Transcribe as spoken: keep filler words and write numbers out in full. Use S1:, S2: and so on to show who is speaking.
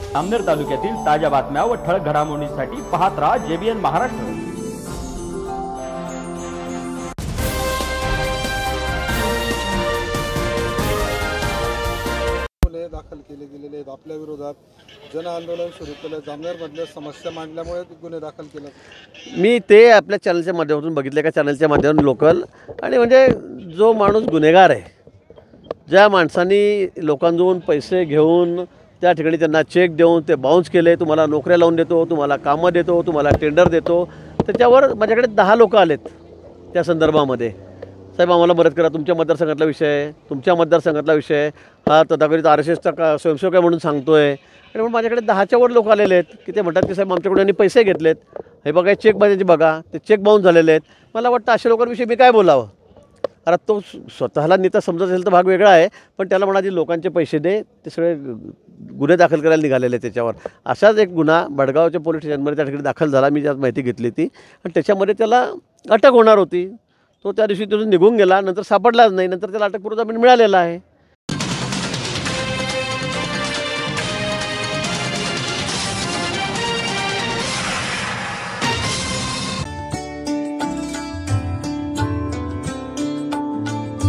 S1: जामनेर तालुक्यातील ताज्या बातम्या व ठळक घडामोडींसाठी पाहत राहा जेबीएन महाराष्ट्र।
S2: गुन्हे दाखल केले गेलेले आहेत आपल्या विरोधात, जन आंदोलन सुरू केलं, जामनेरमधल्या समस्या मांडल्यामुळे गुन्हे दाखल केले।
S3: मी ते आपल्या चॅनलच्या माध्यमातून बघितले का चॅनलच्या माध्यमातून लोकल आणि म्हणजे जो माणूस गुन्हेगार आहे, ज्या माणसांनी लोकांजवळून पैसे घेऊन त्या ठिकाणी त्यांना चेक देऊन ते बाउन्स केले, तुम्हाला नोकऱ्या लावून देतो, तुम्हाला कामं देतो, तुम्हाला टेंडर देतो, त्याच्यावर माझ्याकडे दहा लोक आलेत त्या संदर्भामध्ये। साहेब आम्हाला मदत करा, तुमच्या मतदारसंघातला विषय आहे, तुमच्या मतदारसंघातला विषय हा तथाकथित आर एस एसचा का स्वयंसेवक आहे म्हणून सांगतोय। आणि म्हणून माझ्याकडे दहाच्या वर लोक आलेले आहेत की ते म्हणतात की साहेब आमच्याकडून यांनी पैसे घेतलेत, हे बघा चेक माझ्याचे बघा, ते चेक बाउन्स झालेले आहेत। मला वाटतं अशा लोकांविषयी मी काय बोलावं। अरे तो स्वतःला नेता समजत असेल तर भाग वेगळा आहे, पण त्याला म्हणाजी लोकांचे पैसे दे, ते सगळे गुन्हे दाखल करायला निघालेले त्याच्यावर। असाच एक गुन्हा भडगावच्या पोलीस स्टेशनमध्ये त्या ठिकाणी दाखल झाला, मी ज्यात माहिती घेतली ती, आणि त्याच्यामध्ये त्याला अटक होणार होती। तो त्या दिवशी तिथून निघून गेला, नंतर सापडलाच नाही, नंतर त्याला अटकपूर्व जामीन मिळालेला आहे।